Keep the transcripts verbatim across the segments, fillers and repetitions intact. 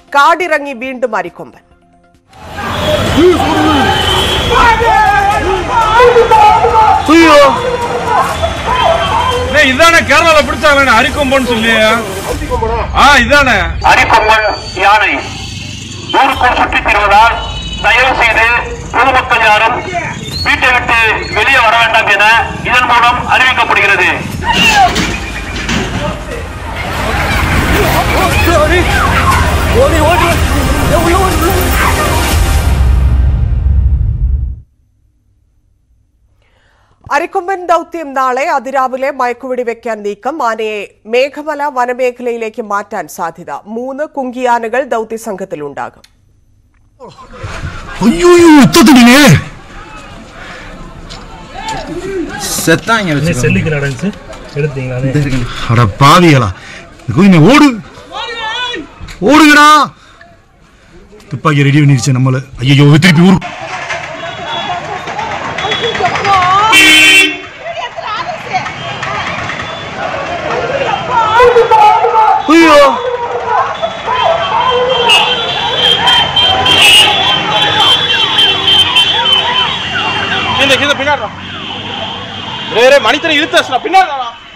കാടിറങ്ങി വീണ്ടും അരിക്കൊമ്പൻ. இதானே கேரளால பிடிச்சாங்க அரிக்கொம்பன் சொல்லி இதானே அரிக்கொம்பன் யானை ஊருக்குள் சுற்றி திரிவதால் தயவு செய்து பொதுமக்கள் யாரும் வீட்டை விட்டு வெளியே வர வேண்டாம் என இதன் மூலம் அறிவிக்கப்படுகிறது. അരിക്കൊമ്പൻ ദൗത്യം നാളെ അതിരാവിലെ മയക്കുവെടി വെക്കാൻ നീക്കം. ആനയെ മേഘമല വനമേഖലയിലേക്ക് മാറ്റാൻ സാധ്യത. മൂന്ന് കുങ്കിയാനകൾ ദൗത്യ സംഘത്തിലുണ്ടാകും. துப்பாக்கி ரெடி பண்ணிருச்சு நம்மள. ஐயோ திருப்பி ஊர் ஐயோ இந்த இந்த பின்னாடி வேற மணித்தர இழுத்தா பின்னாடி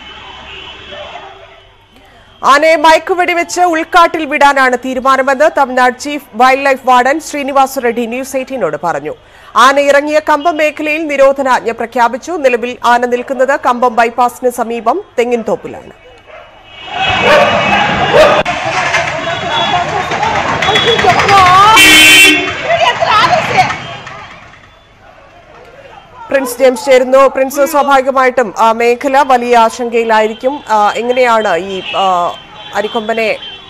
ആനയെ മയക്കുവെടിവെച്ച് ഉൾക്കാട്ടിൽ വിടാനാണ് തീരുമാനമെന്ന് Tamil Nadu chief wild life warden Srinivasa Reddy news എയ്റ്റീനോട് പറഞ്ഞു. ആന ഇറങ്ങിയ കമ്പം മേഖലയിൽ നിരോധനാജ്ഞ പ്രഖ്യാപിച്ചു. നിലവിൽ ആന നിൽക്കുന്നത് കമ്പം ബൈപ്പാസിന് സമീപം തെങ്ങിൻതോപ്പിലാണ്. പ്രിൻസ് ജെയിംസ് ചേരുന്നു. പ്രിൻസ്, സ്വാഭാവികമായിട്ടും മേഖല വലിയ ആശങ്കയിലായിരിക്കും. എങ്ങനെയാണ് ഈ അരിക്കൊമ്പനെ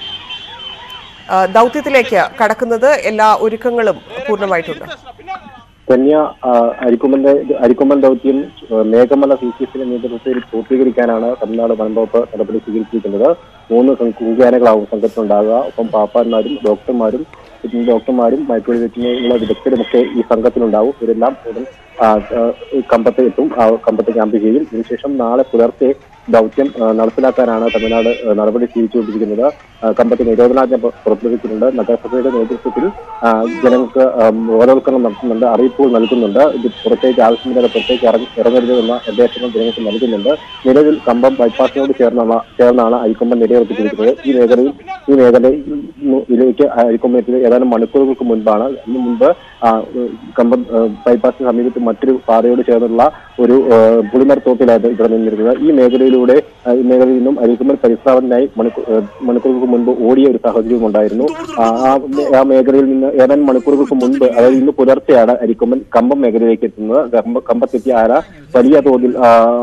ദൗത്യത്തിലേക്ക് കടക്കുന്നത്? എല്ലാ ഒരുക്കങ്ങളും പൂർണ്ണമായിട്ടുണ്ട്. കന്യ അരിക്കൊമ്പന്റെ അരിക്കൊമ്പൻ ദൗത്യം മേഘമല സി സി എഫിന്റെ നേതൃത്വത്തിൽ പൂർത്തീകരിക്കാനാണ് തമിഴ്നാട് വനംവകുപ്പ് നടപടി സ്വീകരിച്ചിരിക്കുന്നത്. മൂന്ന് കുങ്കിയാനകളാവും സംഘത്തിലുണ്ടാകുക. ഒപ്പം പാപ്പാന്മാരും ഡോക്ടർമാരും ഡോക്ടർമാരും മയക്കുവെടി വെച്ചിനുള്ള വിദഗ്ധരുമൊക്കെ ഈ സംഘത്തിലുണ്ടാവും. ഇവരെല്ലാം ഉടൻ കമ്പത്ത് എത്തും. കമ്പത്ത് ക്യാമ്പ് ചെയ്യും. ഇതിനുശേഷം നാളെ പുലർച്ചെ ദൗത്യം നടപ്പിലാക്കാനാണ് തമിഴ്നാട് നടപടി സ്വീകരിച്ചുകൊണ്ടിരിക്കുന്നത്. കമ്പത്ത് നിരോധനാജ്ഞ പുറപ്പെടുവിച്ചിട്ടുണ്ട്. നഗരസഭയുടെ നേതൃത്വത്തിൽ ജനങ്ങൾക്ക് ബോധവൽക്കരണം നടത്തുന്നുണ്ട്, അറിയിപ്പുകൾ നൽകുന്നുണ്ട്. ഇത് പുറത്തേക്ക് ആവശ്യമില്ലാതെ പുറത്തേക്ക് ഇറങ്ങരുത് എന്ന നിർദ്ദേശങ്ങൾ ജനങ്ങൾക്ക് നൽകുന്നുണ്ട്. നിലവിൽ കമ്പം ബൈപ്പാസിനോട് ചേർന്ന ചേർന്നാണ് അരിക്കൊമ്പൻ നിലയുറപ്പിച്ചിരിക്കുന്നത്. ഈ മേഖലയിൽ ഈ മേഖലയിലേക്ക് അരിക്കൊമ്പൻ എത്തിയത് ഏതാനും മണിക്കൂറുകൾക്ക് മുൻപാണ്. ഇതിനു മുൻപ് കമ്പം ബൈപ്പാസിന് സമീപത്ത് മറ്റൊരു പാതയോട് ചേർന്നുള്ള ഒരു പുളിമര തോട്ടിലായിരുന്നു ഇവിടെ നിന്നിരുന്നത്. ഈ മേഖലയിലൂടെ ഈ മേഖലയിൽ നിന്നും അരിക്കൊമ്പൻ പരിശ്രമത്തിനായി മണിക്കൂർ മണിക്കൂറുകൾക്ക് മുൻപ് ഓടിയ ഒരു സാഹചര്യവും ഉണ്ടായിരുന്നു. ആ മേഖലയിൽ നിന്ന് ഏതാനും മണിക്കൂറുകൾക്ക് മുൻപ്, അതായത് ഇന്ന് പുലർച്ചെയാണ് അരിക്കൊമ്പൻ കമ്പം മേഖലയിലേക്ക് എത്തുന്നത്. കമ്പത്തെത്തിയ ആന വലിയ തോതിൽ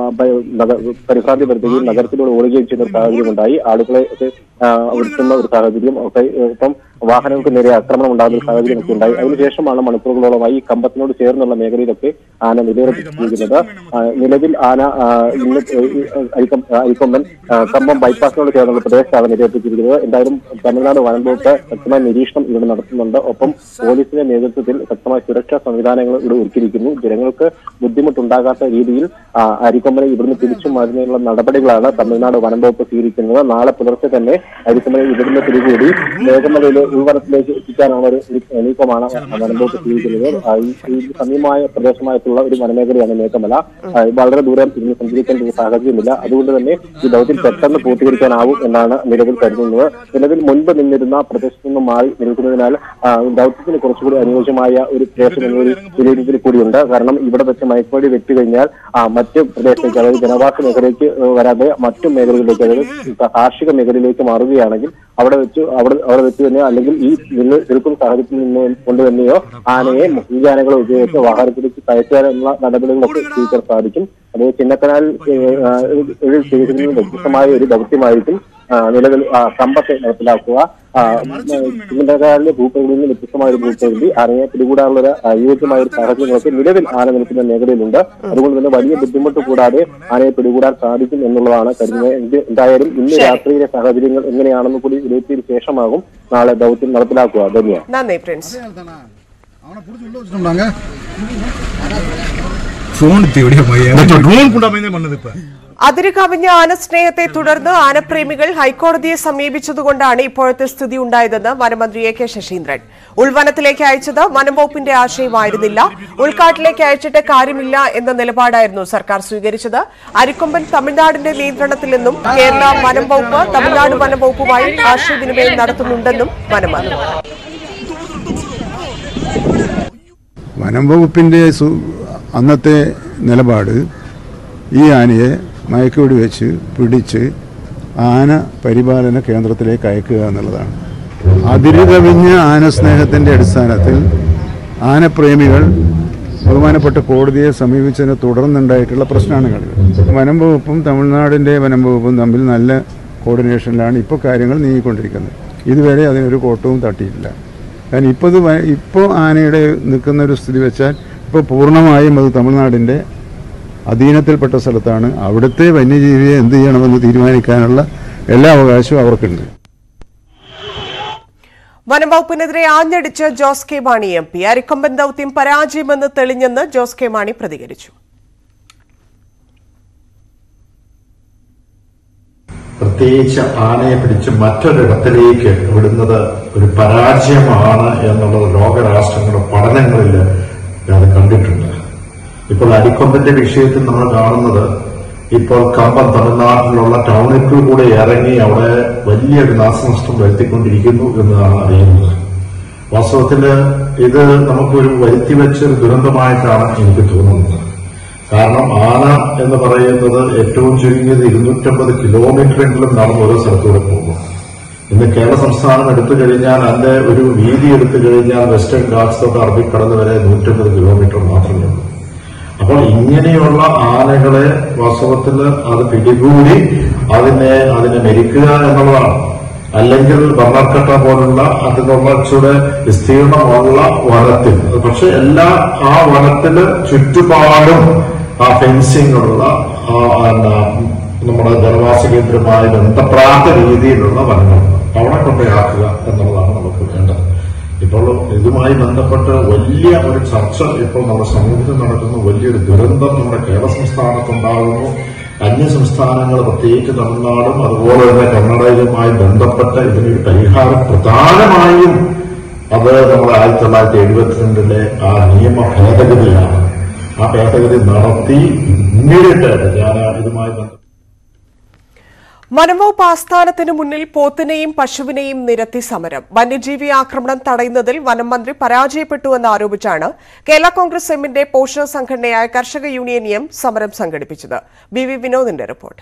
പരിഭ്രാന്തി വരുത്തുകയും നഗരത്തിലൂടെ ഓടുകയും ചെയ്യുന്ന ഒരു സാഹചര്യം ഉണ്ടായി. ആളുകളെ ഉയർത്തുന്ന ഒരു സാഹചര്യം ഒക്കെ, ഒപ്പം വാഹനങ്ങൾക്ക് നേരെ ആക്രമണം ഉണ്ടാകുന്ന ഒരു സാഹചര്യം ഒക്കെ ഉണ്ടായി. അതിനുശേഷമാണ് മണിക്കൂറുകളോളമായി ഈ കമ്പത്തിനോട് ചേർന്നുള്ള മേഖലയിലൊക്കെ ആന നിലയുറപ്പിച്ചിരിക്കുന്നത്. നിലവിൽ ആന ഇന്ന് അരിക്കൊമ്പൻ കമ്പം ബൈപ്പാസിനോട് ചേർന്നുള്ള പ്രദേശത്താണ് നിലയുറപ്പിച്ചിരിക്കുന്നത്. എന്തായാലും തമിഴ്നാട് വനംവകുപ്പ് ശക്തമായ നിരീക്ഷണം ഇവിടെ നടത്തുന്നുണ്ട്. ഒപ്പം പോലീസിന്റെ നേതൃത്വത്തിൽ ശക്തമായ സുരക്ഷാ സംവിധാനങ്ങൾ ഇവിടെ ഒരുക്കിയിരിക്കുന്നു. ജനങ്ങൾക്ക് ബുദ്ധിമുട്ടുണ്ടാകാത്ത രീതിയിൽ അരിക്കൊമ്പനെ ഇവിടുന്ന് തിരിച്ചു മാറ്റുന്നതിനുള്ള നടപടികളാണ് തമിഴ്നാട് വനംവകുപ്പ് സ്വീകരിക്കുന്നത്. നാളെ പുലർച്ചെ തന്നെ അരിക്കൊമ്പനെ ഇവിടുന്ന് പിടികൂടി മേഘമലയിലെ ഉൾവനത്തിലേക്ക് എത്തിക്കാനുള്ള ഒരു നീക്കമാണ് വനംവകുപ്പ് സ്വീകരിക്കുന്നത്. ഈ സമീപമായ പ്രദേശമായിട്ടുള്ള ഒരു വനമേഖലയാണ് മേഘമല. വളരെ ദൂരം ഇതിന് സഞ്ചരിക്കേണ്ട ഒരു സാഹചര്യമില്ല. അതുകൊണ്ട് തന്നെ ഈ ദൗത്യം പെട്ടെന്ന് പൂർത്തീകരിക്കാനാവും എന്നാണ് നിലവിൽ കരുതുന്നത്. നിലവിൽ മുൻപ് നിന്നിരുന്ന പ്രദേശത്തു നിന്നും മാറി നിൽക്കുന്നതിനാൽ ദൗത്യത്തിന് കുറച്ചുകൂടി അനുയോജ്യമായ ഒരു പ്രദേശം എന്നൊരു വിലയിരുത്തൽ കൂടിയുണ്ട്. കാരണം ഇവിടെ വെച്ച് മയക്കുവെടി വെച്ചു കഴിഞ്ഞാൽ മറ്റ് പ്രദേശത്തേക്ക്, അതായത് ജനവാസ മേഖലയിലേക്ക് വരാതെ മറ്റു മേഖലകളിലേക്ക്, അതായത് കാർഷിക മേഖലയിലേക്ക് മാറുകയാണെങ്കിൽ അവിടെ വെച്ച് അവിടെ അവിടെ വെച്ച് തന്നെ അല്ലെങ്കിൽ ഈ നിൽക്കുന്ന സാഹചര്യത്തിൽ നിന്ന് കൊണ്ട് തന്നെയോ ആനയെ മുഖ്യാനകളെ ഉപയോഗിച്ച് വാഹനത്തിലേക്ക് കയറ്റാനുള്ള നടപടികളൊക്കെ സ്വീകരിക്കാൻ സാധിക്കും. അത് ചിന്നക്കനാൽ വ്യത്യസ്തമായ ഒരു ദൗത്യമായിരിക്കും നിലവിൽ കമ്പത്തെ നടപ്പിലാക്കുക. ചിന്നക്കനാലിലെ ഭൂപ്രകൃതിയിൽ നിന്ന് വ്യത്യസ്തമായ ഒരു ഭൂപ്രകൃതി ആനയെ പിടികൂടാനുള്ള ഒരു അനുയോജ്യമായ ഒരു സാഹചര്യങ്ങളൊക്കെ നിലവിൽ ആന നിൽക്കുന്ന മേഖലയിലുണ്ട്. അതുകൊണ്ട് തന്നെ വലിയ ബുദ്ധിമുട്ട് കൂടാതെ ആനയെ പിടികൂടാൻ സാധിക്കും എന്നുള്ളതാണ് കരുതുന്നത്. എന്തായാലും ഇന്ന് രാത്രിയിലെ സാഹചര്യങ്ങൾ എങ്ങനെയാണെന്ന് കൂടി വിലയിരുത്തിയതിനു ശേഷമാകും നാളെ ദൗത്യം നടപ്പിലാക്കുക. ധന്യവാദം. ഫോൺ ड्रोन பண்ணது இப்ப അതിരുകവിഞ്ഞ ആനസ്നേഹത്തെ തുടർന്ന് ആനപ്രേമികൾ ഹൈക്കോടതിയെ സമീപിച്ചതുകൊണ്ടാണ് ഇപ്പോഴത്തെ സ്ഥിതി ഉണ്ടായതെന്ന് വനമന്ത്രി എ കെ ശശീന്ദ്രൻ. ഉൾവനത്തിലേക്ക് അയച്ചത് വനംവകുപ്പിന്റെ ആശയമായിരുന്നില്ല, ഉൾക്കാട്ടിലേക്ക് അയച്ചിട്ട് കാര്യമില്ല എന്ന നിലപാടായിരുന്നു സർക്കാർ സ്വീകരിച്ചത്. അരിക്കൊമ്പൻ തമിഴ്നാടിന്റെ നിയന്ത്രണത്തിൽ നിന്നും കേരള വനം വകുപ്പ് തമിഴ്നാട് വനം വകുപ്പുമായി ആശയവിനിമയം നടത്തുന്നുണ്ടെന്നും വനമന്ത്രി. വനം വകുപ്പിന്റെ അന്നത്തെ നിലപാട് ഈ ആനയെ മയക്കുവെടി വെച്ച് പിടിച്ച് ആന പരിപാലന കേന്ദ്രത്തിലേക്ക് അയക്കുക എന്നുള്ളതാണ്. അതിരുകവിഞ്ഞ ആനസ്നേഹത്തിൻ്റെ അടിസ്ഥാനത്തിൽ ആനപ്രേമികൾ ബഹുമാനപ്പെട്ട കോടതിയെ സമീപിച്ചതിനെ തുടർന്നുണ്ടായിട്ടുള്ള പ്രശ്നമാണ് കളികൾ. വനം വകുപ്പും തമിഴ്നാടിൻ്റെ വനം വകുപ്പും തമ്മിൽ നല്ല കോർഡിനേഷനിലാണ് ഇപ്പോൾ കാര്യങ്ങൾ നീങ്ങിക്കൊണ്ടിരിക്കുന്നത്. ഇതുവരെ അതിനൊരു കോട്ടവും തട്ടിയിട്ടില്ല. കാരണം ഇപ്പോൾ ഇത് ഇപ്പോൾ ആനയുടെ നിൽക്കുന്ന ഒരു സ്ഥിതി വെച്ചാൽ ഇപ്പോൾ പൂർണ്ണമായും അത് തമിഴ്നാടിൻ്റെ അധീനത്തിൽപ്പെട്ട സ്ഥലത്താണ്. അവിടുത്തെ വന്യജീവിയെ എന്ത് ചെയ്യണമെന്ന് തീരുമാനിക്കാനുള്ള എല്ലാ അവകാശവും അവർക്കുണ്ട്. വനംവകുപ്പിനെതിരെ ആഞ്ഞടിച്ച് Jose K Mani M P. Arikomban ദൌത്യം പരാജയമെന്ന് തെളിഞ്ഞെന്ന് ജോസ് കെ മാണി പ്രതികരിച്ചു. പ്രത്യേകിച്ച് ആനയെ പിടിച്ച് മറ്റൊരിടത്തിലേക്ക് വിടുന്നത് ഒരു പരാജയമാണ് എന്നുള്ളത് ലോകരാഷ്ട്രങ്ങളുടെ പഠനങ്ങളിൽ അത് കണ്ടിട്ടുണ്ട്. ഇപ്പോൾ അരിക്കൊമ്പന്റെ വിഷയത്തിൽ നമ്മൾ കാണുന്നത് ഇപ്പോൾ കമ്പം തമിഴ്നാട്ടിലുള്ള ടൗണിൽ കൂടെ ഇറങ്ങി അവിടെ വലിയൊരു നാശനഷ്ടം വരുത്തിക്കൊണ്ടിരിക്കുന്നു എന്നതാണ് അറിയുന്നത്. വാസ്തവത്തിൽ ഇത് നമുക്കൊരു വരുത്തിവെച്ച ഒരു ദുരന്തമായിട്ടാണ് എനിക്ക് തോന്നുന്നത്. കാരണം ആന എന്ന് പറയുന്നത് ഏറ്റവും ചുരുങ്ങിയത് ഇരുന്നൂറ്റമ്പത് കിലോമീറ്ററെങ്കിലും നടന്ന് ഓരോ സ്ഥലത്തൂടെ പോകും. ഇന്ന് കേരള സംസ്ഥാനം എടുത്തു കഴിഞ്ഞാൽ അതിന്റെ ഒരു വീതി എടുത്തു കഴിഞ്ഞാൽ വെസ്റ്റേൺ ഗാട്സ് തൊട്ട് അറബിക്കടൽ വരെ നൂറ്റമ്പത് കിലോമീറ്റർ മാത്രമേ ഉള്ളൂ. അപ്പോൾ ഇങ്ങനെയുള്ള ആനകളെ വാസ്തവത്തിൽ അത് പിടികൂടി അതിനെ അതിനെ മെരിക്കുക എന്നുള്ളതാണ്. അല്ലെങ്കിൽ ബർണർക്കട്ട പോലുള്ള അതിനുള്ള ഇച്ചിരി വിസ്തീർണമുള്ള വനത്തിൽ, പക്ഷെ എല്ലാ ആ വനത്തിന് ചുറ്റുപാടും ആ ഫെൻസിംഗ് ഉള്ള നമ്മുടെ ജനവാസ കേന്ദ്രവുമായി ബന്ധപ്പെടാത്ത രീതിയിലുള്ള വനങ്ങൾ അവിടെ കൊണ്ടുപോയാക്കുക എന്നുള്ളതാണ് നമുക്ക് വേണ്ടത്. ഇപ്പോൾ ഇതുമായി ബന്ധപ്പെട്ട് വലിയ ഒരു ചർച്ച ഇപ്പോൾ നമ്മുടെ സമൂഹത്തിൽ നടക്കുന്ന വലിയൊരു ദുരന്തം നമ്മുടെ കേരള സംസ്ഥാനത്തുണ്ടാകുന്നു. അന്യ സംസ്ഥാനങ്ങൾ പ്രത്യേകിച്ച് തമിഴ്നാടും അതുപോലെ തന്നെ കർണാടകയുമായി ബന്ധപ്പെട്ട് ഇതിനൊരു പരിഹാരം പ്രധാനമായും അത് നമ്മുടെ ആയിരത്തി തൊള്ളായിരത്തി എഴുപത്തിരണ്ടിലെ ആ നിയമ ഭേദഗതിയാണ്. ആ ഭേദഗതി നടത്തി ഇമ്മീഡിയറ്റായിട്ട് ഞാൻ ഇതുമായി ബന്ധപ്പെട്ട് വനംവകുപ്പ് ആസ്ഥാനത്തിന് മുന്നിൽ പോത്തിനെയും പശുവിനെയും നിരത്തി സമരം. വന്യജീവി ആക്രമണം തടയുന്നതിൽ വനം മന്ത്രി പരാജയപ്പെട്ടുവെന്ന് ആരോപിച്ചാണ് കേരള കോൺഗ്രസ് എമ്മിന്റെ പോഷക സംഘടനയായ കർഷക യൂണിയൻ എം സമരം സംഘടിപ്പിച്ചത്. ബി വി വിനോദിന്റെ റിപ്പോർട്ട്.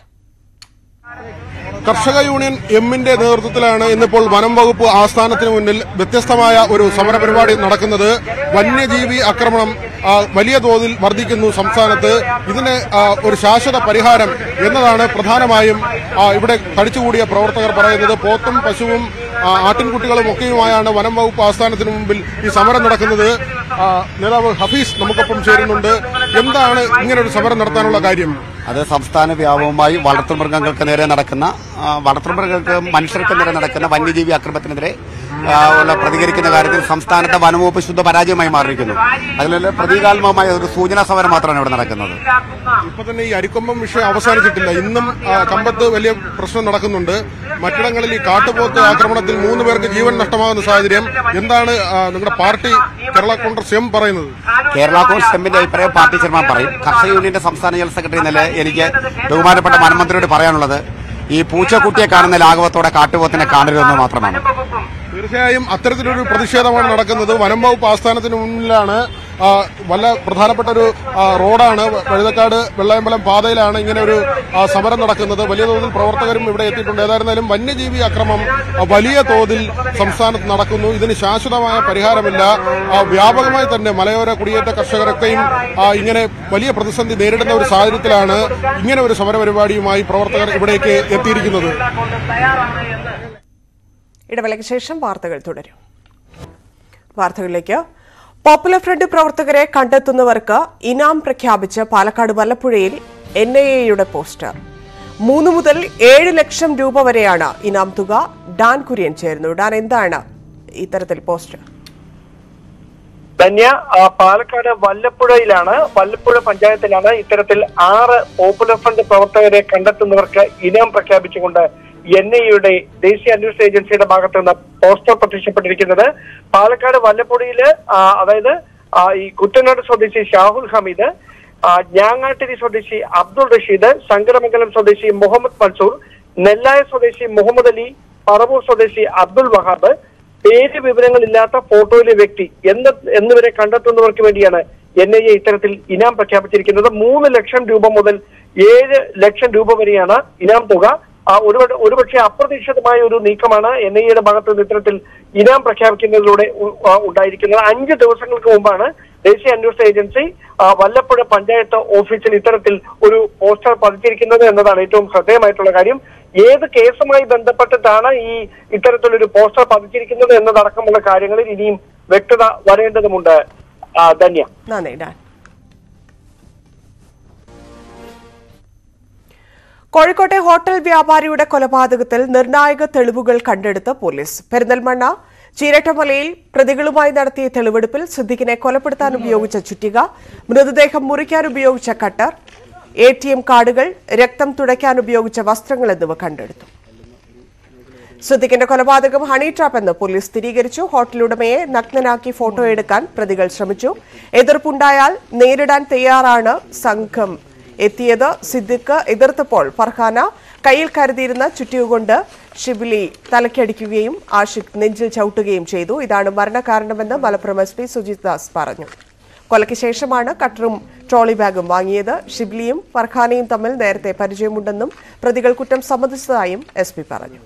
കർഷക യൂണിയൻ എമ്മിന്റെ നേതൃത്വത്തിലാണ് ഇന്നിപ്പോൾ വനം വകുപ്പ് ആസ്ഥാനത്തിന് മുന്നിൽ വ്യത്യസ്തമായ ഒരു സമരപരിപാടി നടക്കുന്നത്. വന്യജീവി ആക്രമണം വലിയ തോതിൽ വർദ്ധിക്കുന്നു സംസ്ഥാനത്ത്. ഇതിന് ഒരു ശാശ്വത പരിഹാരം എന്നതാണ് പ്രധാനമായും ഇവിടെ തടിച്ചുകൂടിയ പ്രവർത്തകർ പറയുന്നത്. പോത്തും പശുവും ആട്ടിൻകുട്ടികളും ഒക്കെയുമായാണ് വനം വകുപ്പ് ആസ്ഥാനത്തിന് മുമ്പിൽ ഈ സമരം നടക്കുന്നത്. നേതാവ് ഹഫീസ് നമുക്കൊപ്പം ചേരുന്നുണ്ട്. എന്താണ് ഇങ്ങനൊരു സമരം നടത്താനുള്ള കാര്യം? അത് സംസ്ഥാന വ്യാപകമായി വളർത്തുമൃഗങ്ങൾക്ക് നേരെ നടക്കുന്ന വളർത്തുമൃഗങ്ങൾക്ക് മനുഷ്യർക്ക് നേരെ നടക്കുന്ന വന്യജീവി ആക്രമണത്തിനെതിരെ പ്രതികരിക്കുന്ന കാര്യത്തിൽ സംസ്ഥാനത്തെ വനംവകുപ്പ് ശുദ്ധ പരാജയമായി മാറിയിരിക്കുന്നു. അതിൽ പ്രതീകാത്മകമായ ഒരു സൂചനാ സമരം മാത്രമാണ് ഇവിടെ നടക്കുന്നത്. ഇപ്പൊ തന്നെ ഈ അരിക്കൊമ്പം വിഷയം അവസാനിച്ചിട്ടില്ല. ഇന്നും കമ്പത്ത് വലിയ പ്രശ്നം നടക്കുന്നുണ്ട്. മറ്റിടങ്ങളിൽ ഈ കാട്ടുപോത്ത് ആക്രമണത്തിൽ മൂന്ന് പേർക്ക് ജീവൻ നഷ്ടമാകുന്ന സാഹചര്യം. എന്താണ് നിങ്ങളുടെ പാർട്ടി കേരള കോൺഗ്രസ് എം പറയുന്നത്? കേരള കോൺഗ്രസ് എമ്മിന്റെ അഭിപ്രായം പാർട്ടി ചെയർമാൻ പറയും. കർഷക യൂണിയന്റെ സംസ്ഥാന ജനറൽ സെക്രട്ടറി എന്ന നിലയിൽ എനിക്ക് ബഹുമാനപ്പെട്ട വനമന്ത്രിയോട് പറയാനുള്ളത് ഈ പൂച്ചക്കുട്ടിയെ കാണുന്ന ലാഘവത്തോടെ കാട്ടുപോത്തിനെ കാണരുതെന്ന് മാത്രമാണ്. തീർച്ചയായും അത്തരത്തിലൊരു പ്രതിഷേധമാണ് നടക്കുന്നത്. വനം വകുപ്പ് ആസ്ഥാനത്തിന് മുന്നിലാണ്. വല്ല പ്രധാനപ്പെട്ട ഒരു റോഡാണ്, വഴുതക്കാട് വെള്ളയമ്പലം പാതയിലാണ് ഇങ്ങനെ ഒരു സമരം നടക്കുന്നത്. വലിയ തോതിൽ പ്രവർത്തകരും ഇവിടെ എത്തിയിട്ടുണ്ട്. ഏതായിരുന്നാലും വന്യജീവി അക്രമം വലിയ തോതിൽ സംസ്ഥാനത്ത് നടക്കുന്നു. ഇതിന് ശാശ്വതമായ പരിഹാരമില്ല. വ്യാപകമായി തന്നെ മലയോര കുടിയേറ്റ കർഷകരൊക്കെയും ഇങ്ങനെ വലിയ പ്രതിസന്ധി നേരിടുന്ന ഒരു സാഹചര്യത്തിലാണ് ഇങ്ങനെ ഒരു സമരപരിപാടിയുമായി പ്രവർത്തകർ ഇവിടേക്ക് എത്തിയിരിക്കുന്നത്. ഇടവേളയ്ക്ക് ശേഷം വാർത്തകൾ തുടരും. വാർത്തകളിലേക്ക്. പോപ്പുലർ ഫ്രണ്ട് പ്രവർത്തകരെ കണ്ടെത്തുന്നവർക്ക് ഇനാം പ്രഖ്യാപിച്ച് പാലക്കാട് വല്ലപ്പുഴയിൽ എൻ ഐ എയുടെ പോസ്റ്റർ. മൂന്ന് മുതൽ ഏഴ് ലക്ഷം രൂപ വരെയാണ് ഇനാം തുക. ഡാൻ കുര്യൻ ചേരുന്നു. ഡാൻ, എന്താണ് ഇത്തരത്തിൽ പോസ്റ്റർ? ധന്യ, പാലക്കാട് വല്ലപ്പുഴയിലാണ് വല്ലപ്പുഴ പഞ്ചായത്തിലാണ് ഇത്തരത്തിൽ ആറ് പോപ്പുലർ ഫ്രണ്ട് പ്രവർത്തകരെ കണ്ടെത്തുന്നവർക്ക് ഇനാം പ്രഖ്യാപിച്ചുകൊണ്ട് എൻ ഐ എയുടെ ദേശീയ അന്വേഷണ ഏജൻസിയുടെ ഭാഗത്ത് നിന്ന് പോസ്റ്റർ പ്രത്യക്ഷപ്പെട്ടിരിക്കുന്നത്. പാലക്കാട് വല്ലപ്പുഴയില് അതായത് ഈ കുട്ടനാട് സ്വദേശി ഷാഹുൽ ഹമീദ്, ഞാങ്ങാട്ടിരി സ്വദേശി അബ്ദുൾ റഷീദ്, ശങ്കരമംഗലം സ്വദേശി മുഹമ്മദ് മൻസൂർ, നെല്ലായ സ്വദേശി മുഹമ്മദ് അലി, പറവൂർ സ്വദേശി അബ്ദുൾ വഹാബ്, പേര് വിവരങ്ങളില്ലാത്ത ഫോട്ടോയിലെ വ്യക്തി എന്ന് എന്നിവരെ കണ്ടെത്തുന്നവർക്ക് വേണ്ടിയാണ് എൻ ഐ എ ഇത്തരത്തിൽ ഇനാം പ്രഖ്യാപിച്ചിരിക്കുന്നത്. മൂന്ന് ലക്ഷം രൂപ മുതൽ ഏഴ് ലക്ഷം രൂപ വരെയാണ് ഇനാം തുക. ഒരു ഒരുപക്ഷെ അപ്രതീക്ഷിതമായ ഒരു നീക്കമാണ് എൻ ഐ എയുടെ ഭാഗത്ത് നിന്ന് ഇത്തരത്തിൽ ഇനാം പ്രഖ്യാപിക്കുന്നതിലൂടെ ഉണ്ടായിരിക്കുന്നത്. അഞ്ച് ദിവസങ്ങൾക്ക് മുമ്പാണ് ദേശീയ അന്വേഷണ ഏജൻസി വല്ലപ്പുഴ പഞ്ചായത്ത് ഓഫീസിൽ ഇത്തരത്തിൽ ഒരു പോസ്റ്റർ പതിച്ചിരിക്കുന്നത് എന്നതാണ് ഏറ്റവും ശ്രദ്ധേയമായിട്ടുള്ള കാര്യം. ഏത് കേസുമായി ബന്ധപ്പെട്ടിട്ടാണ് ഈ ഇത്തരത്തിലൊരു പോസ്റ്റർ പതിച്ചിരിക്കുന്നത് എന്നതടക്കമുള്ള കാര്യങ്ങളിൽ ഇനിയും വ്യക്തത വരേണ്ടതുണ്ട്. ധന്യ. കോഴിക്കോട്ടെ ഹോട്ടൽ വ്യാപാരിയുടെ കൊലപാതകത്തിൽ നിർണായക തെളിവുകൾ കണ്ടെടുത്ത് പോലീസ്. പെരിന്തൽമണ്ണ ചീരട്ടമലയിൽ പ്രതികളുമായി നടത്തിയ തെളിവെടുപ്പിൽ സിദ്ദിഖിനെ കൊലപ്പെടുത്താൻ ഉപയോഗിച്ച ചുറ്റിക, മൃതദേഹം മുറിക്കാൻ ഉപയോഗിച്ച കട്ടർ, എ ടി എം കാർഡുകൾ, രക്തം തുടയ്ക്കാൻ ഉപയോഗിച്ച വസ്ത്രങ്ങൾ എന്നിവ കണ്ടെടുത്തു. സിദ്ദിഖിന്റെ കൊലപാതകം ഹണി ട്രാപ്പ് എന്ന് പോലീസ് സ്ഥിരീകരിച്ചു. ഹോട്ടലുടമയെ നഗ്നനാക്കി ഫോട്ടോ എടുക്കാൻ പ്രതികൾ ശ്രമിച്ചു. എതിർപ്പുണ്ടായാൽ നേരിടാൻ തയ്യാറാണ് സംഘം എത്തിയത്. സിദ്ദിഖ് എതിർത്തപ്പോൾ ഫർഹാന കയ്യിൽ കരുതിയിരുന്ന ചുറ്റിക ഷിബിലി തലക്കടിക്കുകയും ആഷിഖ് നെഞ്ചിൽ ചവിട്ടുകയും ചെയ്തു. ഇതാണ് മരണകാരണമെന്ന് മലപ്പുറം എസ് പി സുജിത് ദാസ് പറഞ്ഞു. കൊലയ്ക്ക് ശേഷമാണ് കട്ടറും ട്രോളി ബാഗും വാങ്ങിയത്. ഷിബ്ലിയും ഫർഖാനയും തമ്മിൽ നേരത്തെ പരിചയമുണ്ടെന്നും പ്രതികൾ കുറ്റം സമ്മതിച്ചതായും എസ് പി പറഞ്ഞു.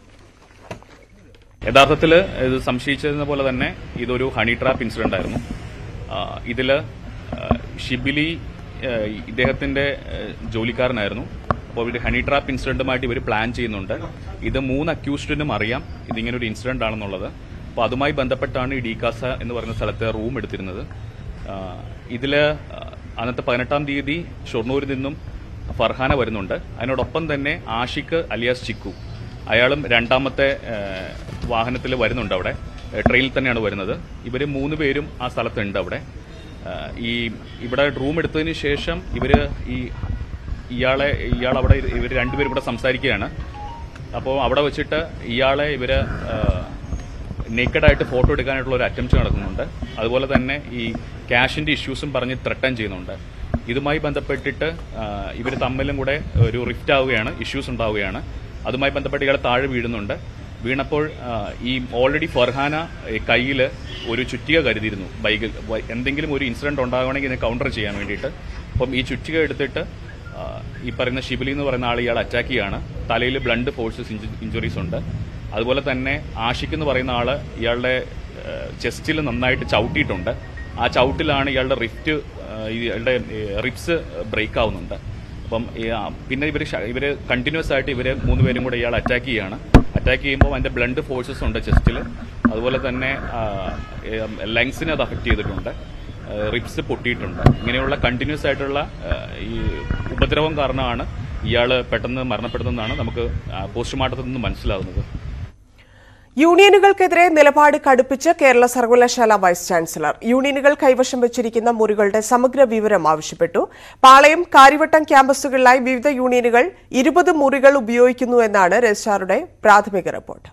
യഥാർത്ഥത്തിൽ ഇത് സംശയിച്ചതിനെ പോലെ തന്നെ ഇതൊരു ഹണി ട്രാപ്പ് ഇൻസിഡന്റ് ആയിരുന്നു. ഇതില് ഷിബിലി ഇദ്ദേഹത്തിന്റെ ജോലിക്കാരനായിരുന്നു. അപ്പോൾ ഇവർ ഹണി ട്രാപ്പ് ഇൻസിഡന്റുമായിട്ട് ഇവർ പ്ലാൻ ചെയ്യുന്നുണ്ട്. ഇത് മൂന്ന് അക്യൂസ്ഡിനും അറിയാം ഇതിങ്ങനെ ഒരു ഇൻസിഡന്റ് ആണെന്നുള്ളത്. അപ്പോൾ അതുമായി ബന്ധപ്പെട്ടാണ് ഈ ഡീകാസ എന്ന് പറയുന്ന സ്ഥലത്ത് റൂം എടുത്തിരുന്നത്. ഇതില് അന്നത്തെ പതിനെട്ടാം തീയതി ഷൊർണൂരിൽ നിന്നും ഫർഹാന വരുന്നുണ്ട്. അതിനോടൊപ്പം തന്നെ ആഷിഖ് അലിയാസ് ചിക്കു, അയാളും രണ്ടാമത്തെ വാഹനത്തിൽ വരുന്നുണ്ട്. അവിടെ ട്രെയിനിൽ തന്നെയാണ് വരുന്നത്. ഇവർ മൂന്ന് പേരും ആ സ്ഥലത്തുണ്ട്. അവിടെ ഈ ഇവിടെ റൂം എടുത്തതിന് ശേഷം ഇവര് ഈ ഇയാളെ ഇയാൾ അവിടെ ഇവർ രണ്ടുപേരും ഇവിടെ സംസാരിക്കുകയാണ്. അപ്പോൾ അവിടെ വെച്ചിട്ട് ഇയാളെ ഇവര് നേക്കഡായിട്ട് ഫോട്ടോ എടുക്കാനായിട്ടുള്ള ഒരു അറ്റംപ്റ്റ് നടക്കുന്നുണ്ട്. അതുപോലെ തന്നെ ഈ ക്യാഷിന്റെ ഇഷ്യൂസും പറഞ്ഞ് ത്രട്ടൻ ചെയ്യുന്നുണ്ട്. ഇതുമായി ബന്ധപ്പെട്ടിട്ട് ഇവർ തമ്മിലും കൂടെ ഒരു റിഫ്റ്റ് ആവുകയാണ്, ഇഷ്യൂസ് ഉണ്ടാവുകയാണ്. അതുമായി ബന്ധപ്പെട്ട് ഇയാൾ താഴെ വീഴുന്നുണ്ട്. വീണപ്പോൾ ഈ ഓൾറെഡി ഫർഹാന കയ്യിൽ ഒരു ചുറ്റിക കരുതിയിരുന്നു. ബൈക്കിൽ എന്തെങ്കിലും ഒരു ഇൻസിഡന്റ് ഉണ്ടാവുകയാണെങ്കിൽ ഇതിനെ കൗണ്ടർ ചെയ്യാൻ വേണ്ടിയിട്ട്. അപ്പം ഈ ചുറ്റിക എടുത്തിട്ട് ഈ പറയുന്ന ഷിബിലി എന്ന് പറയുന്ന ആൾ ഇയാൾ അറ്റാക്ക് ചെയ്യാണ്. തലയിൽ ബ്ലഡ് ഫോഴ്സസ് ഇഞ്ചുറീസ് ഉണ്ട്. അതുപോലെ തന്നെ ആഷിഖ് എന്ന് പറയുന്ന ആള് ഇയാളുടെ ചെസ്റ്റിൽ നന്നായിട്ട് ചവിട്ടിയിട്ടുണ്ട്. ആ ചവിട്ടിലാണ് ഇയാളുടെ റിഫ്റ്റ് ഇയാളുടെ റിപ്സ് ബ്രേക്ക് ആവുന്നുണ്ട്. അപ്പം പിന്നെ ഇവർ ഇവര് കണ്ടിന്യൂസ് ആയിട്ട് ഇവര് മൂന്നുപേരും കൂടെ ഇയാൾ അറ്റാക്ക് ചെയ്യാണ്. അറ്റാക്ക് ചെയ്യുമ്പോൾ അതിന്റെ ബ്ലഡ് ഫോഴ്സസ് ഉണ്ട് ചെസ്റ്റിൽ. അതുപോലെ തന്നെ ലങ്സിനെ അത് അഫക്ട് ചെയ്തിട്ടുണ്ട്. റിപ്സ് പൊട്ടിയിട്ടുണ്ട്. ഇങ്ങനെയുള്ള കണ്ടിന്യൂസ് ആയിട്ടുള്ള ഈ ഉപദ്രവം കാരണമാണ് ഇയാൾ പെട്ടെന്ന് മരണപ്പെടുന്നതെന്നാണ് നമുക്ക് പോസ്റ്റ്മോർട്ടത്തിൽ നിന്ന് മനസ്സിലാവുന്നത്. യൂണിയനുകൾക്കെതിരെ നിലപാട് കടുപ്പിച്ച് കേരള സർവകലാശാല വൈസ് ചാൻസലർ. യൂണിയനുകൾ കൈവശം വെച്ചിരിക്കുന്ന മുറികളുടെ സമഗ്ര വിവരം ആവശ്യപ്പെട്ടു. പാളയം, കാര്യവട്ടം ക്യാമ്പസുകളിലായി വിവിധ യൂണിയനുകൾ ഇരുപത് മുറികൾ ഉപയോഗിക്കുന്നു എന്നാണ് രജിസ്ട്രാറുടെ പ്രാഥമിക റിപ്പോർട്ട്.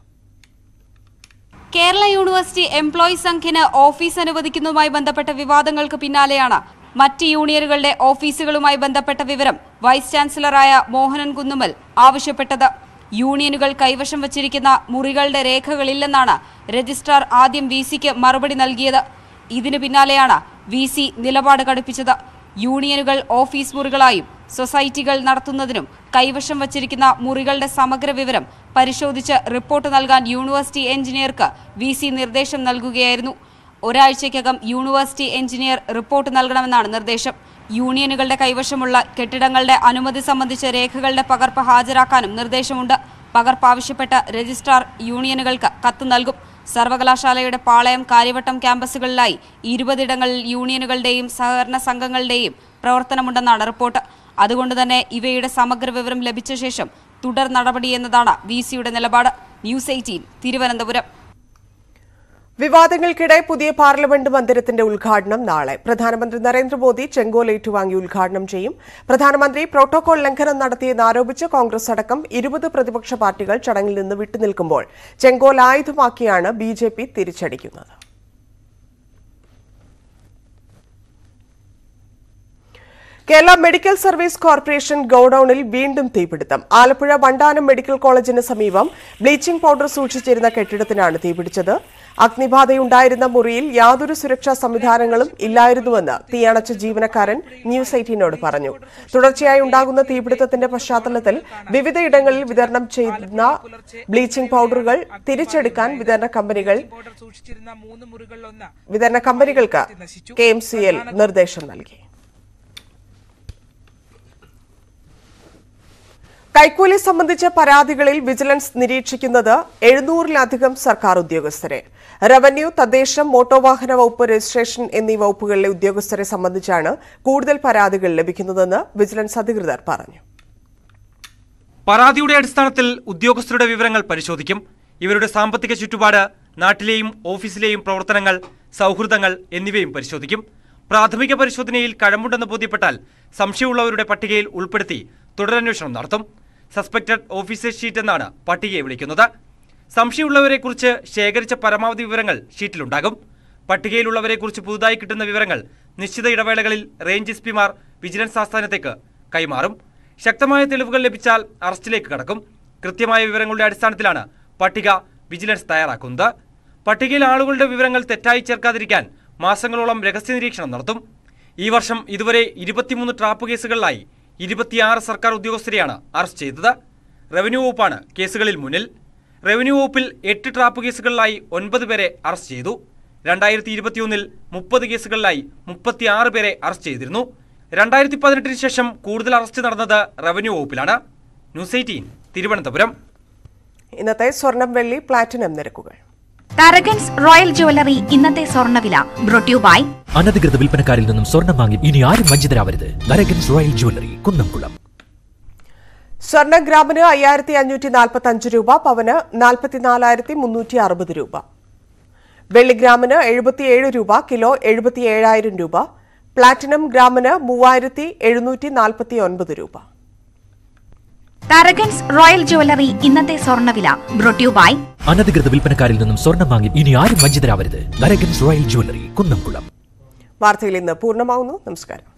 കേരള യൂണിവേഴ്സിറ്റി എംപ്ലോയീസ് സംഘിന് ഓഫീസ് അനുവദിക്കുന്നതുമായി ബന്ധപ്പെട്ട വിവാദങ്ങൾക്ക് പിന്നാലെയാണ് മറ്റ് യൂണിയനുകളുടെ ഓഫീസുകളുമായി ബന്ധപ്പെട്ട വിവരം വൈസ് ചാൻസലറായ മോഹനൻ കുന്നുമ്മൽ ആവശ്യപ്പെട്ടത്. യൂണിയനുകൾ കൈവശം വച്ചിരിക്കുന്ന മുറികളുടെ രേഖകളില്ലെന്നാണ് രജിസ്ട്രാർ ആദ്യം വി സിക്ക് മറുപടി നൽകിയത്. ഇതിനു പിന്നാലെയാണ് വി സി നിലപാട് കടുപ്പിച്ചത്. യൂണിയനുകൾ ഓഫീസ് മുറികളായും സൊസൈറ്റികൾ നടത്തുന്നതിനും കൈവശം വച്ചിരിക്കുന്ന മുറികളുടെ സമഗ്ര വിവരം പരിശോധിച്ച് റിപ്പോർട്ട് നൽകാൻ യൂണിവേഴ്സിറ്റി എഞ്ചിനീയർക്ക് വി സി നിർദ്ദേശം നൽകുകയായിരുന്നു. ഒരാഴ്ചയ്ക്കകം യൂണിവേഴ്സിറ്റി എഞ്ചിനീയർ റിപ്പോർട്ട് നൽകണമെന്നാണ് നിർദ്ദേശം. യൂണിയനുകളുടെ കൈവശമുള്ള കെട്ടിടങ്ങളുടെ അനുമതി സംബന്ധിച്ച രേഖകളുടെ പകർപ്പ് ഹാജരാക്കാനും നിർദ്ദേശമുണ്ട്. പകർപ്പ് ആവശ്യപ്പെട്ട രജിസ്ട്രാർ യൂണിയനുകൾക്ക് കത്ത് നൽകും. സർവകലാശാലയുടെ പാളയം, കാര്യവട്ടം ക്യാമ്പസുകളിലായി ഇരുപതിടങ്ങളിൽ യൂണിയനുകളുടെയും സഹകരണ സംഘങ്ങളുടെയും പ്രവർത്തനമുണ്ടെന്നാണ് റിപ്പോർട്ട്. അതുകൊണ്ട് തന്നെ ഇവയുടെ സമഗ്ര വിവരം ലഭിച്ച ശേഷം തുടർ നടപടി എന്നതാണ് വി സിയുടെ നിലപാട്. News eighteen, Thiruvananthapuram. വിവാദങ്ങൾക്കിടെ പുതിയ പാർലമെന്റ് മന്ദിരത്തിന്റെ ഉദ്ഘാടനം നാളെ. പ്രധാനമന്ത്രി നരേന്ദ്രമോദി ചെങ്കോൽ ഏറ്റുവാങ്ങി ഉദ്ഘാടനം ചെയ്യും. പ്രധാനമന്ത്രി പ്രോട്ടോകോൾ ലംഘനം നടത്തിയെന്നാരോപിച്ച് കോൺഗ്രസ് അടക്കം ഇരുപത് പ്രതിപക്ഷ പാർട്ടികൾ ചടങ്ങിൽ നിന്ന് വിട്ടുനിൽക്കുമ്പോൾ ചെങ്കോൽ ആയുധമാക്കിയാണ് ബി ജെ പി തിരിച്ചടിക്കുന്നത്. കേരള മെഡിക്കൽ സർവീസ് കോർപ്പറേഷൻ ഗോഡൌണിൽ വീണ്ടും തീപിടുത്തം. ആലപ്പുഴ വണ്ടാനം മെഡിക്കൽ കോളേജിന് സമീപം ബ്ലീച്ചിംഗ് പൌഡർ സൂക്ഷിച്ചിരുന്ന കെട്ടിടത്തിനാണ് തീപിടിച്ചത്. അഗ്നിബാധയുണ്ടായിരുന്ന മുറിയിൽ യാതൊരു സുരക്ഷാ സംവിധാനങ്ങളും ഇല്ലായിരുന്നുവെന്ന് തീയണച്ച ജീവനക്കാരൻ ന്യൂസ് എയ്റ്റീനോട് പറഞ്ഞു. തുടർച്ചയായി ഉണ്ടാകുന്ന തീപിടുത്തത്തിന്റെ പശ്ചാത്തലത്തിൽ വിവിധയിടങ്ങളിൽ വിതരണം ചെയ്യുന്ന ബ്ലീച്ചിംഗ് പൌഡറുകൾ തിരിച്ചെടുക്കാൻ വിതരണ കമ്പനികൾ വിതരണ കമ്പനികൾക്ക് കെ എം സി എൽ നിർദ്ദേശം നൽകി. കൈക്കൂലി സംബന്ധിച്ച പരാതികളിൽ വിജിലൻസ് നിരീക്ഷിക്കുന്നത് എഴുന്നൂറിലധികം സർക്കാർ ഉദ്യോഗസ്ഥരെ. റവന്യൂ, തദ്ദേശം, മോട്ടോർ വാഹന വകുപ്പ്, രജിസ്ട്രേഷൻ എന്നീ വകുപ്പുകളിലെ ഉദ്യോഗസ്ഥരെ സംബന്ധിച്ചാണ് കൂടുതൽ പരാതികൾ ലഭിക്കുന്നതെന്ന് വിജിലൻസ് അധികൃതർ പറഞ്ഞു. പരാതിയുടെ അടിസ്ഥാനത്തിൽ ഉദ്യോഗസ്ഥരുടെ വിവരങ്ങൾ പരിശോധിക്കും. ഇവരുടെ സാമ്പത്തിക ചുറ്റുപാട്, നാട്ടിലെയും ഓഫീസിലെയും പ്രവർത്തനങ്ങൾ, സൗഹൃദങ്ങൾ എന്നിവയും പരിശോധിക്കും. പ്രാഥമിക പരിശോധനയിൽ കഴമ്പുണ്ടെന്ന് ബോധ്യപ്പെട്ടാൽ സംശയമുള്ളവരുടെ പട്ടികയിൽ ഉൾപ്പെടുത്തി തുടരന്വേഷണം നടത്തും. സസ്പെക്ടഡ് ഓഫീസേഴ്സ് ഷീറ്റ് എന്നാണ് പട്ടികയെ വിളിക്കുന്നത്. സംശയമുള്ളവരെക്കുറിച്ച് ശേഖരിച്ച പരമാവധി വിവരങ്ങൾ ഷീറ്റിലുണ്ടാകും. പട്ടികയിലുള്ളവരെക്കുറിച്ച് പുതുതായി കിട്ടുന്ന വിവരങ്ങൾ നിശ്ചിത ഇടവേളകളിൽ റേഞ്ച് എസ് പിമാർ വിജിലൻസ് ആസ്ഥാനത്തേക്ക് കൈമാറും. ശക്തമായ തെളിവുകൾ ലഭിച്ചാൽ അറസ്റ്റിലേക്ക് കടക്കും. കൃത്യമായ വിവരങ്ങളുടെ അടിസ്ഥാനത്തിലാണ് പട്ടിക വിജിലൻസ് തയ്യാറാക്കുന്നത്. പട്ടികയിൽ ആളുകളുടെ വിവരങ്ങൾ തെറ്റായി ചേർക്കാതിരിക്കാൻ മാസങ്ങളോളം രഹസ്യ നിരീക്ഷണം നടത്തും. ഈ വർഷം ഇതുവരെ ഇരുപത്തിമൂന്ന് ട്രാപ്പ് കേസുകളിലായി ഇരുപത്തിയാറ് സർക്കാർ ഉദ്യോഗസ്ഥരെയാണ് അറസ്റ്റ് ചെയ്തത്. റവന്യൂ വകുപ്പാണ് കേസുകളിൽ മുന്നിൽ. റവന്യൂ വകുപ്പിൽ എട്ട് ട്രാപ്പ് കേസുകളിലായി ഒൻപത് പേരെ അറസ്റ്റ് ചെയ്തു. രണ്ടായിരത്തി ഇരുപത്തിയൊന്നിൽ മുപ്പത് കേസുകളിലായി മുപ്പത്തിയാറ് പേരെ അറസ്റ്റ് ചെയ്തിരുന്നു. രണ്ടായിരത്തി പതിനെട്ടിന് ശേഷം കൂടുതൽ അറസ്റ്റ് നടന്നത് റവന്യൂ വകുപ്പിലാണ്. News eighteen Thiruvananthapuram. ഇന്നത്തെ സ്വർണം, വെള്ളി, പ്ലാറ്റിനം നിരക്കുകൾ. തരകൻസ് റോയൽ ജ്വല്ലറി ഇന്നത്തെ സ്വർണ്ണവില ബ്രോട്ട് യു ബൈ അനധികൃത വിൽപ്പനക്കാരിൽ നിന്നും സ്വർണം വാങ്ങി ഇനി ആരും വഞ്ചിതരാവരുത്. Tharakans royal jewellery, Kunnamkulam. സ്വർണ്ണ ഗ്രാമിന് അയ്യായിരത്തി അഞ്ഞൂറ്റി നാൽപ്പത്തി അഞ്ച് രൂപ, പവന് നാൽപ്പത്തിനാലായിരത്തി മുന്നൂറ്റി അറുപത് രൂപ. വെള്ളിഗ്രാമിന് എഴുപത്തിയേഴ് രൂപ, കിലോ എഴുപത്തിയേഴായിരം രൂപ. പ്ലാറ്റിനം ഗ്രാമിന് മൂവായിരത്തി എഴുന്നൂറ്റി നാൽപ്പത്തി ഒൻപത് രൂപ. തരകൻസ് റോയൽ ജ്വല്ലറി ഇന്നത്തെ സ്വർണ്ണവില ബ്രോട്ട് യു ബൈ അനധികൃത വിൽപ്പനക്കാരിൽ നിന്നും സ്വർണം വാങ്ങി ഇനി ആരും വഞ്ചിതരാവരുത്. Tharakans royal jewellery, Kunnamkulam. വാർത്തയിൽ ഇന്ന് പൂർണ്ണമാവുന്നു. നമസ്കാരം.